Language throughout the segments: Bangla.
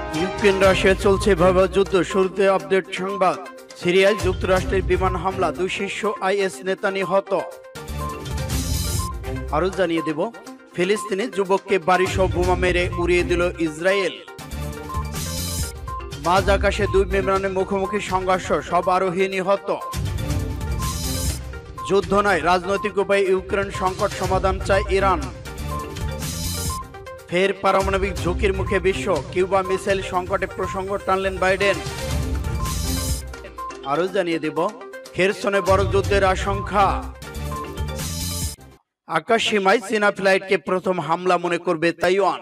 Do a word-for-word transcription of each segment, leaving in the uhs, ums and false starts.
ইউক্রেন রাশিয়া চলছে ভয়াবহ যুদ্ধ। শুরুতে আপডেট সংবাদ। সিরিয়ায় যুক্তরাষ্ট্রের বিমান হামলা, দুই শীর্ষ আইএস নেতা নিহত। আরো জানিয়ে দেব, ফিলিস্তিনি যুবককে বাড়িসহ বোমা মেরে উড়িয়ে দিল ইসরায়েল। মাঝ আকাশে দুই বিমানের মুখোমুখি সংঘর্ষ, সব আরোহী নিহত। যুদ্ধ নয়, রাজনৈতিক উপায়ে ইউক্রেন সংকট সমাধান চায় ইরান। ফের পারমাণবিক ঝুঁকির মুখে বিশ্ব, কিউবা মিসাইল সংকটে প্রসঙ্গ টানলেন বাইডেন। আরো জানিয়ে দেব, খেরসনে বড় যুদ্ধের আশঙ্কা। আকাশ সীমায় চীনা ফ্লাইটকে প্রথম হামলা মনে করবে তাইওয়ান।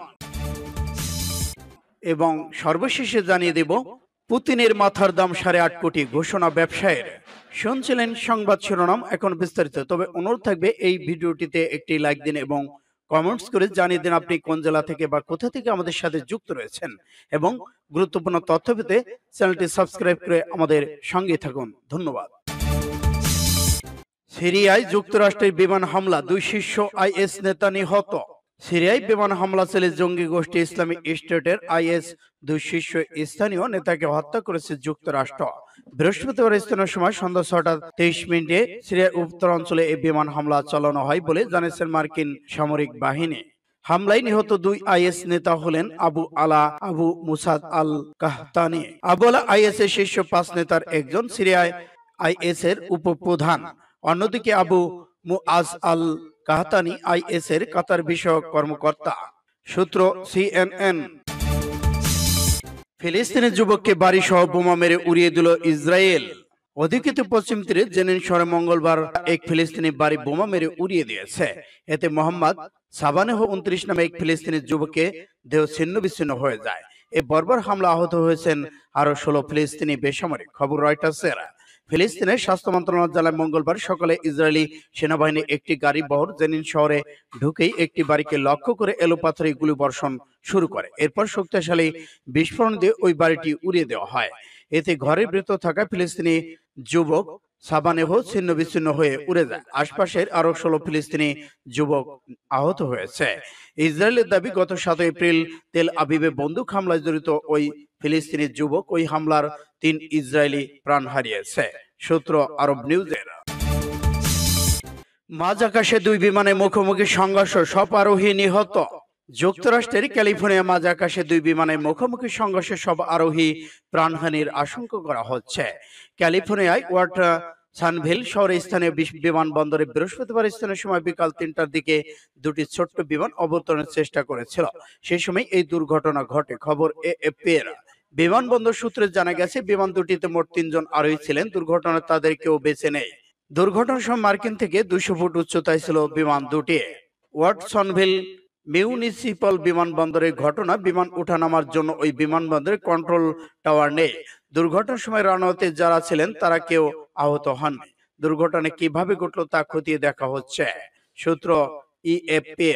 এবং সর্বশেষে জানিয়ে দেব, পুতিনের মাথার দাম সাড়ে আট কোটি, ঘোষণা ব্যবসায়ের। শুনছিলেন সংবাদ শিরোনাম, এখন বিস্তারিত। তবে অনুরোধ থাকবে এই ভিডিওটিতে একটি লাইক দিন এবং কমেন্টস করে জানিয়ে দিন আপনি কোন জেলা থেকে বা কোথা থেকে আমাদের সাথে যুক্ত রয়েছেন। এবং গুরুত্বপূর্ণ তথ্য পেতে চ্যানেলটি সাবস্ক্রাইব করে আমাদের সঙ্গে থাকুন। ধন্যবাদ। সিরিয়ায় যুক্তরাষ্ট্রের বিমান হামলা, দুই শীর্ষ আইএস নেতা নিহত। সিরিয়ায় বিমান হামলা চালিয়ে জঙ্গি গোষ্ঠী ইসলামিক স্টেটের আইএস দুই শীর্ষ স্থানীয় নেতাকে হত্যা করেছে যুক্তরাষ্ট্র। বৃহস্পতিবার স্থানীয় সময় সন্ধ্যা ছটা তেইশ মিনিটে সিরিয়ার উত্তরাঞ্চলে এই বিমান হামলা চালানো হয় বলে জানিয়েছেন মার্কিন সামরিক বাহিনী। হামলায় নিহত দুই আইএস নেতা হলেন Abu Ala Abu Musad al Qahtani. Abu Ala IS এর শীর্ষ পাঁচ নেতার একজন, সিরিয়ায় আইএস এর উপপ্রধান। অন্যদিকে Abu Muaz al Qahtani IS এর কাতার বিষয়ক কর্মকর্তা। সূত্র সিএনএন। ফিলিস্তিনের যুবককে বাড়ি সহ বোমা মেরে উড়িয়ে দিল ইসরায়েল। অধিকৃত পশ্চিম তীরে জেনিন শহরে মঙ্গলবার এক ফিলিস্তিনি বাড়ি বোমা মেরে উড়িয়ে দিয়েছে। এতে মোহাম্মদ সাবানেহ উনত্রিশ নামে এক ফিলিস্তিনি যুবককে দেহ ছিন্ন বিচ্ছিন্ন হয়ে যায়। এই বর্বর হামলা আহত হয়েছেন আরো ষোলো ফিলিস্তিনি বেসামরিক। খবর রয়টার্সের। ফিলিস্তিনের স্বাস্থ্য মন্ত্রণালয় জানায়, মঙ্গলবার সকালে ইসরায়েলি সেনাবাহিনী একটি গাড়ি বহর জেনিন শহরে ঢুকেই একটি বাড়িকে লক্ষ্য করে এলোপাথারি গুলি বর্ষণ শুরু করে। এরপর শক্তিশালী বিস্ফোরণ দিয়ে ওই বাড়িটি উড়িয়ে দেওয়া হয়। এতে ঘরের ভেতর থাকা ফিলিস্তিনি যুবক সাবানেহ ছিন্ন বিচ্ছিন্ন হয়ে উড়ে যায়। আশপাশের আরো ষোলো ফিলিস্তিনি যুবক আহত হয়েছে। ইসরায়েলের দাবি, গত সাত এপ্রিল তেল আবিবে বন্দুক হামলায় জড়িত ওই ফিলিস্তিনি যুবক ওই হামলার তিন ইসরায়েলি প্রাণ হারিয়েছে। সূত্র আরব নিউজের। মাঝ আকাশে দুই বিমানে মুখোমুখি সংঘর্ষ, সব আরোহী নিহত। যুক্তরাষ্ট্রের ক্যালিফোর্নিয়া মাঝ আকাশে দুই বিমানের মুখোমুখি সংঘর্ষে সব আরোহী প্রাণহানির আশঙ্কা করা হচ্ছে। ক্যালিফোর্নিয়ায় ওয়াটসনভিল শহরে স্থানীয় বিমানবন্দরে বৃহস্পতিবার স্থানীয় সময় বিকাল তিনটার দিকে দুটি ছোট্ট বিমান অবতরণের চেষ্টা করেছিল। সেই সময় এই দুর্ঘটনা ঘটে। খবর এএফপি এর। বিমানবন্দর সূত্রে জানা গেছে, বিমান দুটিতে মোট তিনজন আরোহী ছিলেন। দুর্ঘটনায় তাদের কেউ বেঁচে নেই। দুর্ঘটনার সময় মার্কিন থেকে দুইশো ফুট উচ্চতায় ছিল বিমান দুটি। ওয়াটসনভিল মিউনিসিপাল বিমানবন্দরের ঘটনা। বিমান ওঠানামার জন্য ওই বিমানবন্দরে কন্ট্রোল টাওয়ার নেই। দুর্ঘটনার সময় রানওয়েতে যারা ছিলেন তারা কেউ আহত হননি। দুর্ঘটনা কিভাবে ঘটল তা খতিয়ে দেখা হচ্ছে। সূত্র ইএফপি।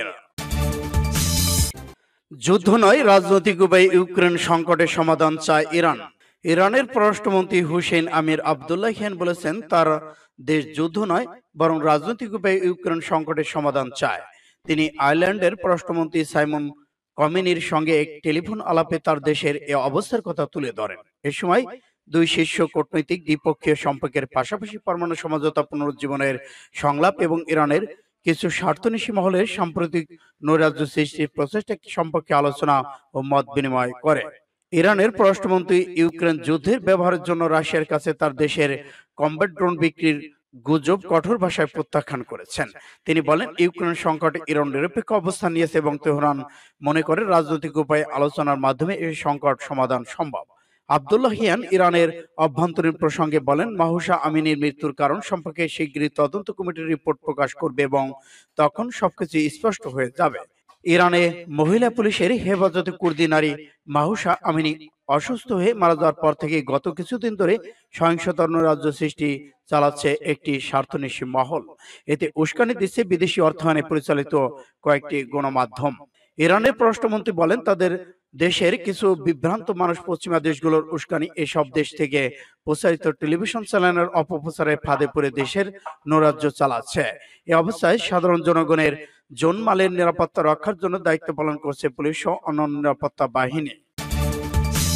যুদ্ধ নয়, রাজনৈতিক উপায়ে ইউক্রেন সংকটের সমাধান চায় ইরান। ইরানের পররাষ্ট্রমন্ত্রী হুসেইন আমির আবদুল্লাহিয়ান বলেছেন, তার দেশ যুদ্ধ নয় বরং রাজনৈতিক উপায়ে ইউক্রেন সংকটের সমাধান চায়। তিনি আয়ারল্যান্ডের পররাষ্ট্রমন্ত্রী সাইমন কমিনির সঙ্গে এক টেলিফোন আলাপে তার দেশের এ অবস্থার কথা তুলে ধরেন। এ সময় দুই শীর্ষ কূটনৈতিক দ্বিপক্ষীয় সম্পর্কের পাশাপাশি পরমাণু সমঝোতা পুনরুজ্জীবনের সংলাপ এবং ইরানের কিছু স্বার্থন্বেষী মহলের সাম্প্রতিক নৈরাজ্য সৃষ্টির প্রচেষ্টা সম্পর্কে আলোচনা ও মত বিনিময় করে। ইরানের পররাষ্ট্রমন্ত্রী ইউক্রেন যুদ্ধের ব্যবহারের জন্য রাশিয়ার কাছে তার দেশের কমব্যাট ড্রোন বিক্রির গুজব কঠোর ভাষায় প্রত্যাখ্যান করেছেন। তিনি বলেন, ইউক্রেন সংকটে ইরান নিরপেক্ষ অবস্থান নিয়েছে এবং তেহরান মনে করে রাজনৈতিক উপায়ে আলোচনার মাধ্যমে এই সংকট সমাধান সম্ভব। আবদুল্লাহিয়ান ইরানের অভ্যন্তরীণ প্রসঙ্গে বলেন, মাহুসা আমিনীর মৃত্যুর কারণ সম্পর্কে শীঘ্রই তদন্ত কমিটির রিপোর্ট প্রকাশ করবে এবং তখন সবকিছু স্পষ্ট হয়ে যাবে। ইরানে মহিলা পুলিশের হেফাজতে কুর্দি নারী মাহুসা আমিনী অসুস্থ হয়ে মারা যাওয়ার পর থেকে গত কিছুদিন ধরে সহিংসতার রাজ্য সৃষ্টি চালাচ্ছে একটি স্বার্থন্বেষী মহল। এতে উস্কানি দিচ্ছে বিদেশি অর্থায়নে পরিচালিত কয়েকটি গণমাধ্যম। ইরানের পররাষ্ট্রমন্ত্রী বলেন, তাদের দেশের কিছু বিভ্রান্ত মানুষ পশ্চিমা দেশগুলোর উস্কানি এসব দেশ থেকে প্রচারিত টেলিভিশন চ্যানেলের অপপ্রচারের ফাঁদে পড়ে দেশের নৈরাজ্য চালাচ্ছে। এই অবস্থায় সাধারণ জনগণের জনমালের নিরাপত্তা রক্ষার জন্য দায়িত্ব পালন করছে পুলিশ ও অন্যান্য নিরাপত্তা বাহিনী।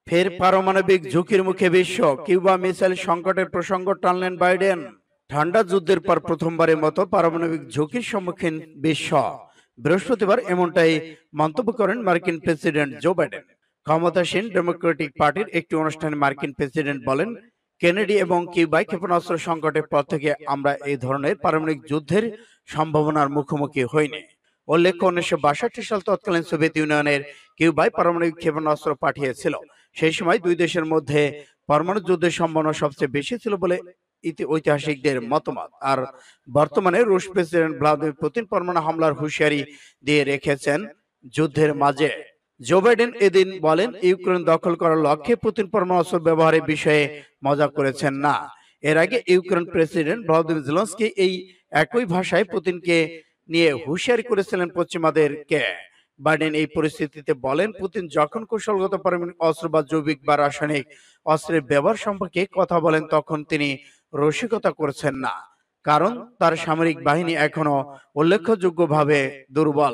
ফের পারমাণবিক ঝুঁকির মুখে বিশ্ব, কিউবা মিসাইল সংকটের প্রসঙ্গ টানলেন বাইডেন। ঠান্ডা যুদ্ধের পর প্রথমবারের মতো পারমাণবিক ঝুঁকির সম্মুখীন বিশ্ব। বৃহস্পতিবার এমনটাই মন্তব্য করেন মার্কিন প্রেসিডেন্ট জো বাইডেন। ক্ষমতাসীন ডেমোক্রেটিক পার্টির একটি অনুষ্ঠানে মার্কিন প্রেসিডেন্ট বলেন, কেনেডি এবং কিউবায় ক্ষেপণাস্ত্র সংকটের পর থেকে আমরা এই ধরনের পারমাণবিক যুদ্ধের সম্ভাবনার মুখোমুখি হইনি। উল্লেখ্য, উনিশশো বাষট্টি সাল তৎকালীন সোভিয়েত ইউনিয়নের কিউবায় পারমাণবিক ক্ষেপণাস্ত্র পাঠিয়েছিল। সেই সময় দুই দেশের মধ্যে পরমাণু যুদ্ধের সম্ভাবনা সবচেয়ে বেশি ছিল বলে ঐতিহাসিকদের মতামত। আর বর্তমানে রুশ প্রেসিডেন্ট ভ্লাদিমির পুতিন পরমাণু হামলার হুঁশিয়ারি দিয়ে রেখেছেন যুদ্ধের মাঝে। জো বাইডেন এদিন বলেন, ইউক্রেন দখল করার লক্ষ্যে পুতিন পরমাণু ব্যবহারের বিষয়ে মজা করেছেন না। এর আগে ইউক্রেন প্রেসিডেন্ট ভলোদিমির জেলেনস্কি এই একই ভাষায় পুতিনকে নিয়ে হুঁশিয়ারি করেছিলেন পশ্চিমাদেরকে। বাইডেন এই পরিস্থিতিতে বলেন, পুতিন যখন কৌশলগত পারমাণবিক অস্ত্র বা জৈবিক বা রাসায়নিক অস্ত্রের ব্যবহার সম্পর্কে কথা বলেন তখন তিনি রসিকতা করছেন না, কারণ তার সামরিক বাহিনী এখনো উল্লেখযোগ্যভাবে দুর্বল।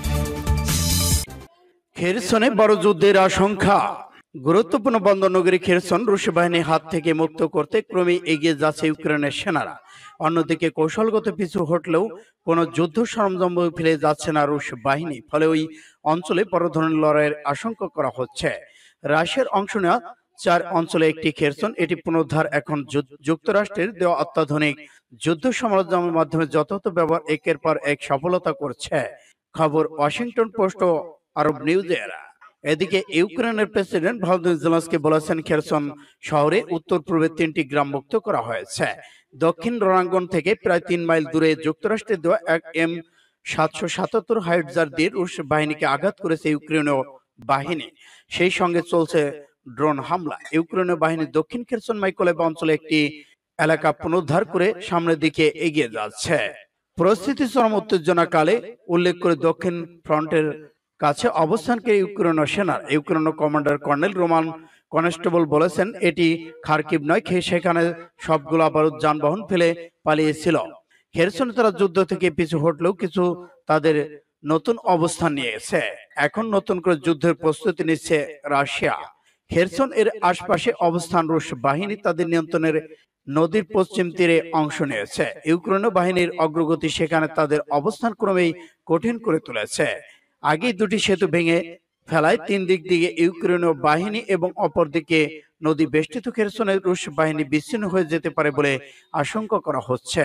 খেরসনে বড় যুদ্ধের আশঙ্কা। গুরুত্বপূর্ণ বন্দর নগরী খেরসন রুশ বাহিনীর হাত থেকে মুক্ত করতে ক্রমেই এগিয়ে যাচ্ছে ইউক্রেনের সেনারা। অন্যদিকে কৌশলগত পিছু হটলেও কোনো যুদ্ধ সরঞ্জাম ফেলে যাচ্ছে না রুশ বাহিনী, ফলে ওই অঞ্চলে বড় ধরনের লড়াইয়ের আশঙ্কা করা হচ্ছে। রাশিয়ার অংশ নেওয়া চার অঞ্চলে একটি খেরসন, এটি পুনরুদ্ধার এখন যুক্তরাষ্ট্রের দেওয়া অত্যাধুনিক যুদ্ধ সরঞ্জামের মাধ্যমে যথাযথ ব্যবহার একের পর এক সফলতা করছে। খবর ওয়াশিংটন পোস্ট ও আরব নিউজের। এদিকে ইউক্রেনের প্রেসিডেন্ট ভলোদিমির জেলেনস্কি বলেছেন, খেরসন শহরে উত্তর পূর্বে তিনটি গ্রাম মুক্ত করা হয়েছে। দক্ষিণ রণাঙ্গন থেকে প্রায় তিন মাইল দূরে যুক্তরাষ্ট্রের দেওয়া এক এম সাতশো সাতাত্তর হাইডজার দিয়ে রুশ বাহিনীকে আঘাত করেছে ইউক্রেনীয় বাহিনী। সেই সঙ্গে চলছে ড্রোন হামলা। ইউক্রেনীয় বাহিনী দক্ষিণ খেরসন মাইকোলাইভ অঞ্চলে একটি এলাকা পুনরুদ্ধার করে সামনের দিকে এগিয়ে যাচ্ছে। পরিস্থিতি চরম উত্তেজনা কালে উল্লেখ করে দক্ষিণ ফ্রন্টের কাছে অবস্থানকে ইউক্রেনীয় সেনার ইউক্রেনীয় কমান্ডার কর্নেল রোমান কনস্টেবল বলেছেন, এটি খার্কিভ নয়, সেখানে সবগুলো বারুদ যানবাহন ফেলে পালিয়েছিল। খেরসনে তারা যুদ্ধ থেকে পিছু হটলেও কিছু তাদের নতুন অবস্থান নিয়েছে। এখন নতুন করে যুদ্ধের প্রস্তুতি নিচ্ছে রাশিয়া। খেরসন এর আশপাশে অবস্থান রুশ বাহিনী তাদের নিয়ন্ত্রণের নদীর পশ্চিম তীরে অংশ নিয়েছে। ইউক্রেনীয় বাহিনীর অগ্রগতি সেখানে তাদের অবস্থান ক্রমেই কঠিন করে তুলেছে। আগে দুটি সেতু ভেঙে ফেলায় তিন দিক দিকে ইউক্রেনীয় বাহিনী এবং অপরদিকে নদী বেষ্টিত খেরসনের রুশ বাহিনী বিচ্ছিন্ন হয়ে যেতে পারে বলে আশঙ্কা করা হচ্ছে।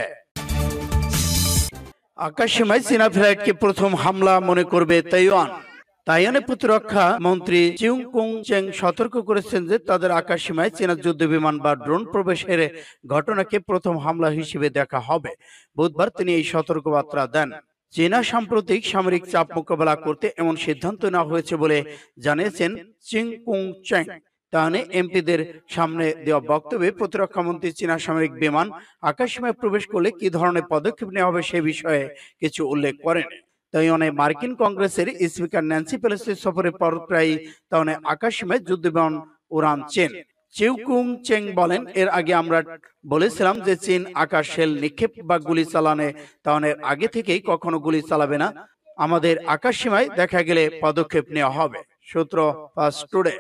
আকাশসীমায় চীনা ফ্লাইটকে প্রথম হামলা মনে করবে তাইওয়ান। তাইওয়ানের প্রতিরক্ষা মন্ত্রী চিং কুং চেং সতর্ক করেছেন যে তাদের আকাশসীমায় চীনা যুদ্ধ বিমান বা ড্রোন প্রবেশের ঘটনাকে প্রথম হামলা হিসেবে দেখা হবে। বুধবার তিনি এই সতর্কবার্তা দেন। চীনা সাম্প্রতিক সামরিক চাপ মোকাবেলা করতে এমন সিদ্ধান্ত নেওয়া হয়েছে বলে জানিয়েছেন চিং কুং চেং। তাহলে এমপিদের সামনে দেওয়া বক্তব্যে প্রতিরক্ষা মন্ত্রী চীনা সামরিক বিমান আকাশসীমায় প্রবেশ করলে কি ধরনের পদক্ষেপ নেওয়া হবে সে বিষয়ে কিছু উল্লেখ করেন। তাইওয়ানে মার্কিন কংগ্রেসের স্পিকার ন্যান্সি পেলোসির সফরের পর প্রায় তাইওয়ানে আকাশসীমায় যুদ্ধ বিমান উড়ান চীন। চিউ কুং চেং বলেন, এর আগে আমরা বলেছিলাম যে চীন আকাশ শেল নিক্ষেপ বা গুলি চালানে তাইওয়ানের আগে থেকেই কখনো গুলি চালাবে না। আমাদের আকাশসীমায় দেখা গেলে পদক্ষেপ নেওয়া হবে। সূত্র ফাস্ট টুডে।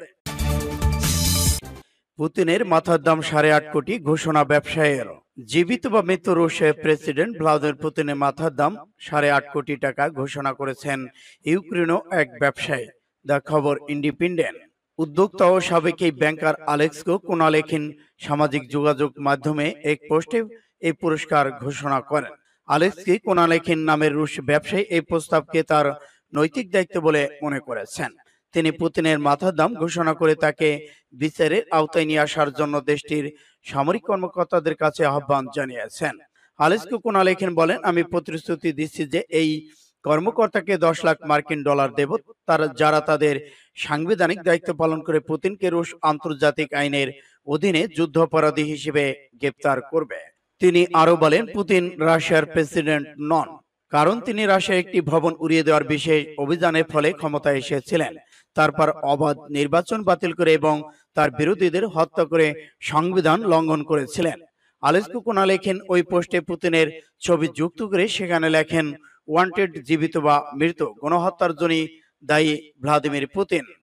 পুতিনের মাথার দাম সাড়ে আট কোটি, ঘোষণা ব্যবসায়ীর। জীবিত বা মৃত রুশের প্রেসিডেন্ট ভ্লাদিমির পুতিনের মাথার দাম সাড়ে আট কোটি টাকা ঘোষণা করেছেন ইউক্রেনীয় এক ব্যবসায়ী। দ্য খবর ইন্ডিপেন্ডেন্ট। উদ্যোক্তা ও সাবেক এই ব্যাংকার আলেক্সকো কোনালেখিন সামাজিক যোগাযোগ মাধ্যমে এক পোস্টে এই পুরস্কার ঘোষণা করেন। আলেক্সকি কোনালেখিন নামের রুশ ব্যবসায়ী এই প্রস্তাবকে তার নৈতিক দায়িত্ব বলে মনে করেছেন। তিনি পুতিনের মাথার দাম ঘোষণা করে তাকে বিচারের আওতায় নিয়ে আসার জন্য দেশটির সামরিক কর্মকর্তাদের কাছে আহ্বান জানিয়েছেন। আলেক্সকো কোনালেখিন বলেন, আমি প্রতিশ্রুতি দিচ্ছি যে এই কর্মকর্তাকে দশ লাখ মার্কিন ডলার দেব, তারা যারা তাদের সাংবিধানিক দায়িত্ব পালন করে পুতিনকে রুশ আন্তর্জাতিক আইনের অধীনে যুদ্ধাপরাধী হিসেবে গ্রেপ্তার করবে। তিনি আরো বলেন, পুতিন রাশিয়ার প্রেসিডেন্ট নন, কারণ তিনি রাশিয়ার একটি ভবন উড়িয়ে দেওয়ার বিশেষ অভিযানের ফলে ক্ষমতায় এসেছিলেন। তারপর অবাধ নির্বাচন বাতিল করে এবং তার বিরোধীদের হত্যা করে সংবিধান লঙ্ঘন করেছিলেন। আলেক্সকো কোনালেখিন ওই পোস্টে পুতিনের ছবি যুক্ত করে সেখানে লেখেন, ওয়ান্টেড, জীবিত বা মৃত, গণহত্যার জন্য দায়ী ভ্লাদিমির পুতিন।